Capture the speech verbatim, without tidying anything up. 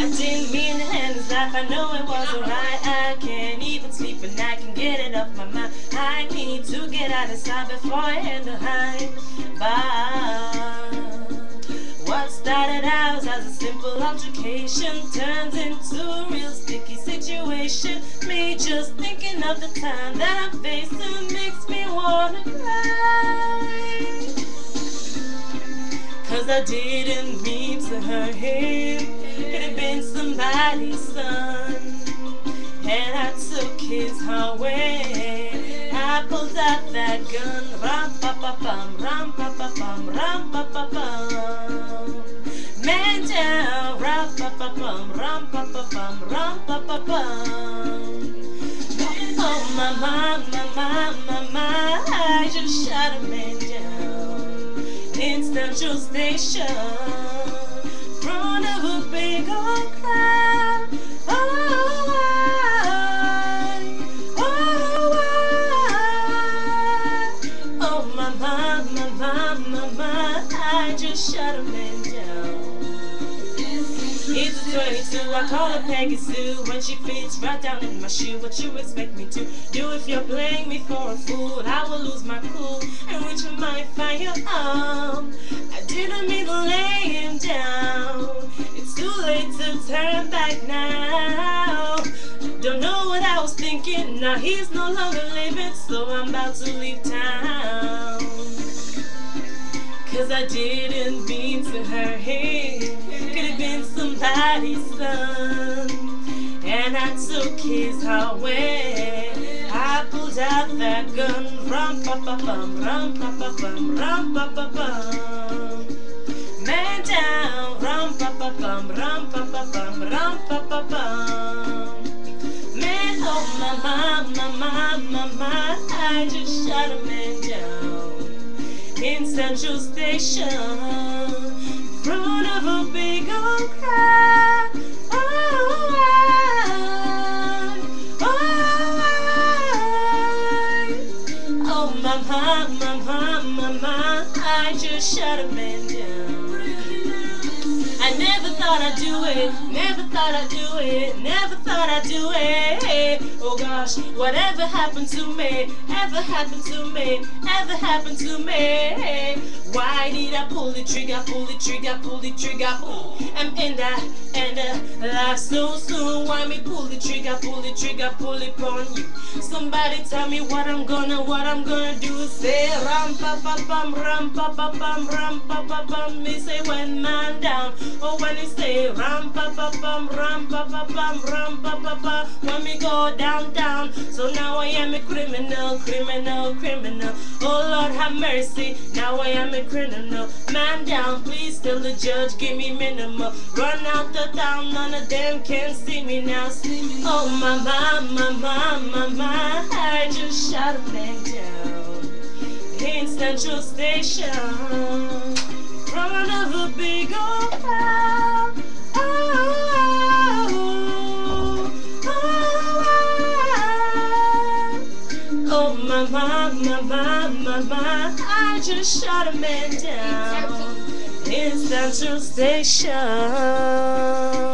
didn't mean to end his life. I know it wasn't right. I can't even sleep and I can get it off my mind. I need to get out of sight before I end behind. But what started out as a simple altercation turns into a real sticky situation. Me just thinking of the time that I'm facing makes me wanna cry. Cause I didn't mean to hurt him. Could have been somebody's son, and I took his heart away. I pulled out that gun. Ram pa pa pum, ram pa pa pum, ram pa pa pum. Man down, ram pa pa pum, ram pa pa pum, ram pa pa pum. Oh my, my, my, my, my, my, I just shot a man down in Central Station, front of a big old crowd. Oh, I, oh, I, oh my, my, my, my, my, my, I just shot a man down. It's a twenty-two, I call her Peggy Sue. When she fits right down in my shoe, what you expect me to do? If you're playing me for a fool, I will lose my cool and reach for my find your arm. I didn't mean to lay him down. It's too late to turn back now. Don't know what I was thinking. Now he's no longer living, so I'm about to leave town. Cause I didn't mean to hurt him. Could have been somebody's son, and I took his heart away. I pulled out that gun. Rum pa pa bum, rum pa pa bum, rum pa pa bum. Man down. Rum pa pa bum, rum pa pa bum, rum pa pa bum. Man, oh my, my, my, my, my, my, I just shot a man down in Central Station, front of a big old crowd. Oh, I, oh, I, oh my, my, my, my, my, my, I just shot a man down. I never thought I'd do it, never thought I'd do it, never thought I'd do it. Oh gosh, whatever happened to me, ever happened to me, ever happened to me? Why did I pull the trigger, pull the trigger, pull the trigger? Ooh, I'm in that, and uh, life so soon. Why me pull the trigger, pull the trigger, pull it on you? Somebody tell me what I'm gonna, what I'm gonna do. Say ram pa pa pam, ram pa pa pam, ram pa pa pam. Me say when man down. Oh, when he say ram pa pa pam, ram pa pa pam, ram pa pa pa. When me go down, down. So now I am a criminal, criminal, criminal. Oh Lord have mercy, now I am a criminal. Man down, please tell the judge, give me minimum. Run out the town, none of them can see me now. See me. Oh my, my, my, my, my, my, I just shot a man down in Central Station, front of a big old crowd. Oh, oh, oh, oh my, my, my, my, my, my, I just shot a man down in Central Station.